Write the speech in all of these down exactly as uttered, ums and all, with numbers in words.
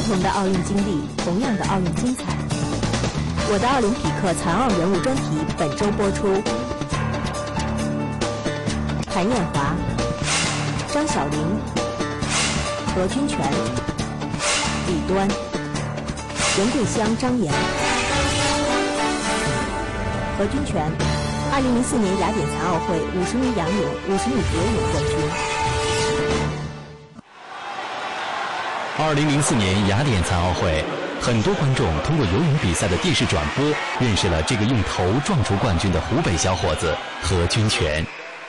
同的奥运经历，同样的奥运精彩。我的奥林匹克残奥人物专题本周播出。谭艳华、张晓玲、何军权、李端、任桂香、张岩。何军权，二零零四年雅典残奥会五十米仰泳、五十米蝶泳冠军。 二零零四年雅典残奥会，很多观众通过游泳比赛的电视转播，认识了这个用头撞出冠军的湖北小伙子何军权。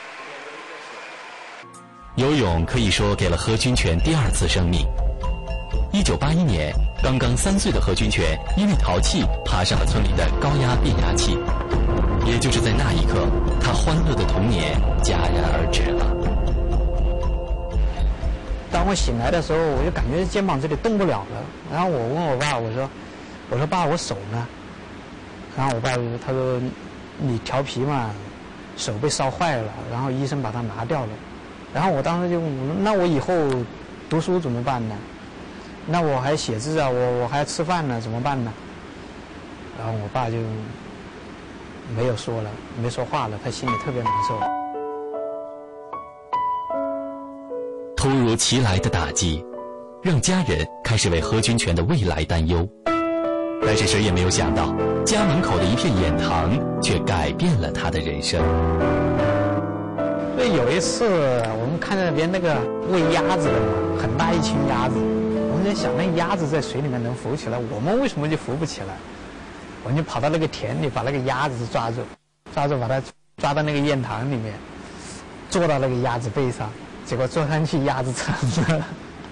游泳可以说给了何军权第二次生命。一九八一年，刚刚三岁的何军权因为淘气爬上了村里的高压变压器，也就是在那一刻，他欢乐的童年戛然而止了。 当我醒来的时候，我就感觉肩膀这里动不了了。然后我问我爸，我说：“我说爸，我手呢？”然后我爸他说：“你调皮嘛，手被烧坏了，然后医生把它拿掉了。”然后我当时就问我：“那我以后读书怎么办呢？那我还写字啊，我我还要吃饭呢，怎么办呢？”然后我爸就没有说了，没说话了，他心里特别难受。 突如其来的打击，让家人开始为何军权的未来担忧。但是谁也没有想到，家门口的一片眼塘却改变了他的人生。 所以有一次，我们看见别人那个喂鸭子的嘛，很大一群鸭子，我们在想，那鸭子在水里面能浮起来，我们为什么就浮不起来？我们就跑到那个田里，把那个鸭子抓住，抓住把它抓到那个堰塘里面，坐到那个鸭子背上。结果坐上去，鸭子沉了。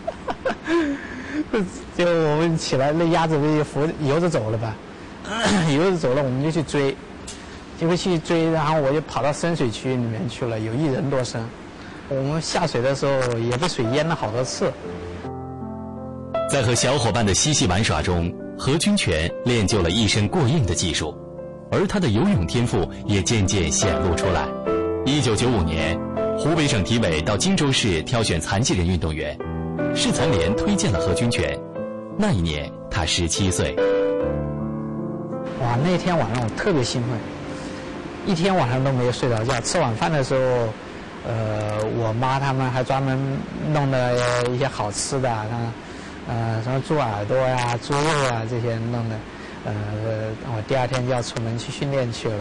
结果我们起来，那鸭子不就浮游着走了吧？游着走了，我们就去追，结果去追，然后我就跑到深水区里面去了，有一人多深。我们下水的时候也被水淹了好多次。 在和小伙伴的嬉戏玩耍中，何军权练就了一身过硬的技术，而他的游泳天赋也渐渐显露出来。一九九五年。湖北省体委到荆州市挑选残疾人运动员，市残联推荐了何军权。那一年他十七岁。 哇，那天晚上我特别兴奋，一天晚上都没有睡着觉。吃晚饭的时候，呃，我妈他们还专门弄了一些好吃的，像呃什么猪耳朵呀、猪肉啊这些弄的。呃，我第二天就要出门去训练去了。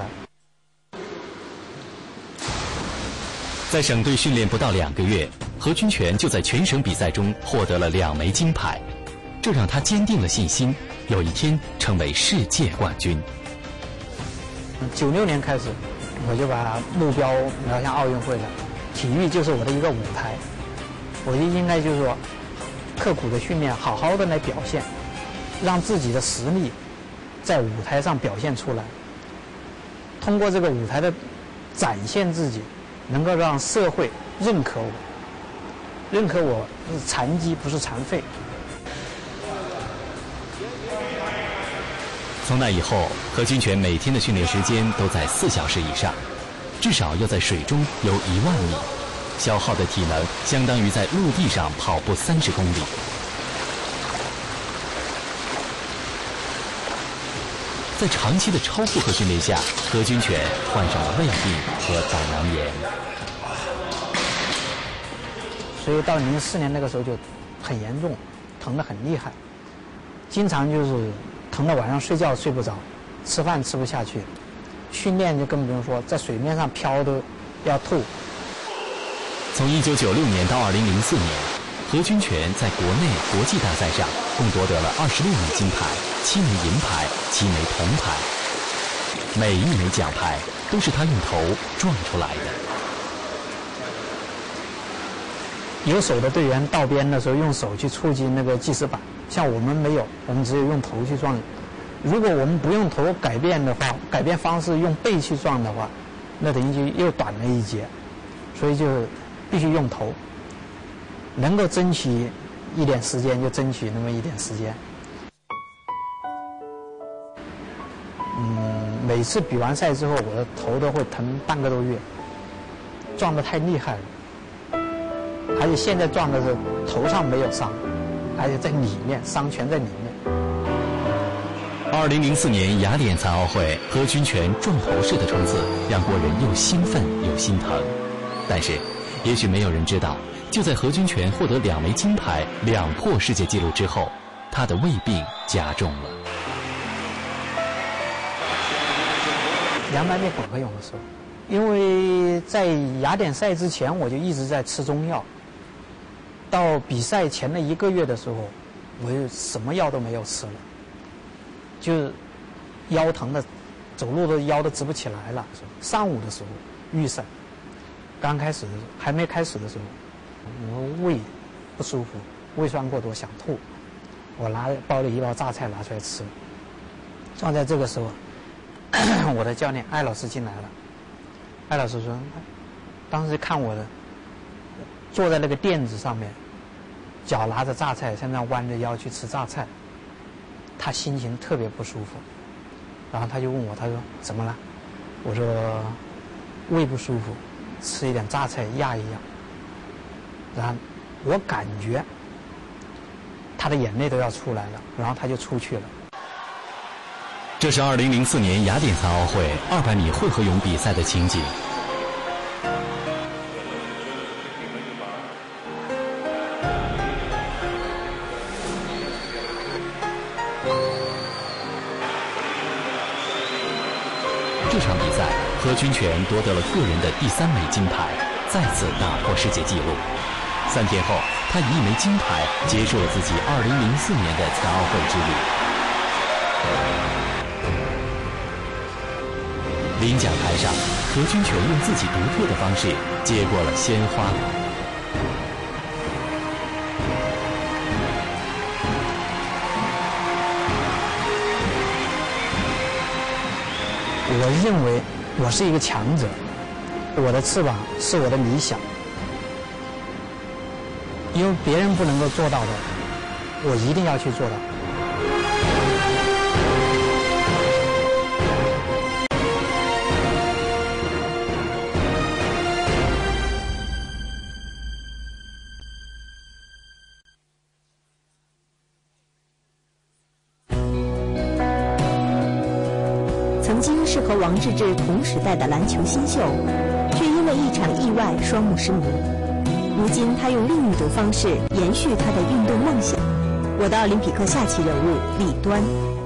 在省队训练不到两个月，何军权就在全省比赛中获得了两枚金牌，这让他坚定了信心，有一天成为世界冠军。 九六年开始，我就把目标瞄向奥运会了，体育就是我的一个舞台，我就应该就是说，刻苦的训练，好好的来表现，让自己的实力在舞台上表现出来，通过这个舞台的展现自己。能够让社会认可我，认可我是残疾，不是残废。 从那以后，何军权每天的训练时间都在四小时以上，至少要在水中游一万米，消耗的体能相当于在陆地上跑步三十公里。在长期的超负荷训练下，何军权患上了胃病和胆囊炎。 所以到零四年那个时候就很严重，疼得很厉害，经常就是疼得晚上睡觉睡不着，吃饭吃不下去，训练就更不用说，在水面上漂都要吐。 从一九九六年到二零零四年，何军权在国内、国际大赛上共夺得了二十六枚金牌、七枚银牌、七枚铜牌，每一枚奖牌都是他用头撞出来的。 有手的队员到边的时候，用手去触及那个计时板，像我们没有，我们只有用头去撞。如果我们不用头改变的话，改变方式用背去撞的话，那等于就又短了一截，所以就必须用头。能够争取一点时间就争取那么一点时间。嗯，每次比完赛之后，我的头都会疼半个多月，撞得太厉害了。而且现在撞的是头上没有伤， 而且在里面，伤全在里面。 二零零四年雅典残奥会，何军权撞头式的冲刺让国人又兴奋又心疼。但是，也许没有人知道，就在何军权获得两枚金牌、两破世界纪录之后，他的胃病加重了。 两百米混合泳的时候，因为在雅典赛之前我就一直在吃中药，到比赛前的一个月的时候，我就什么药都没有吃了，就腰疼的，走路都腰都直不起来了。上午的时候预赛，刚开始的时候还没开始的时候，我胃不舒服，胃酸过多想吐，我拿包了一包榨菜拿出来吃。正在这个时候，我的教练艾老师进来了。艾老师说，当时看我的坐在那个垫子上面，脚拿着榨菜，现在弯着腰去吃榨菜，他心情特别不舒服。然后他就问我，他说怎么了？我说胃不舒服，吃一点榨菜压一压。然后我感觉他的眼泪都要出来了，然后他就出去了。 这是二零零四年雅典残奥会二百米混合泳比赛的情景。这场比赛，何军权夺得了个人的第三枚金牌，再次打破世界纪录。三天后，他以一枚金牌结束了自己二零零四年的残奥会之旅。领奖台上，何军权用自己独特的方式接过了鲜花。 我认为我是一个强者，我的翅膀是我的理想，因为别人不能够做到的，我一定要去做到。 曾经是和王治郅同时代的篮球新秀，却因为一场意外双目失明。如今他用另一种方式延续他的运动梦想。我的奥林匹克下期人物李端。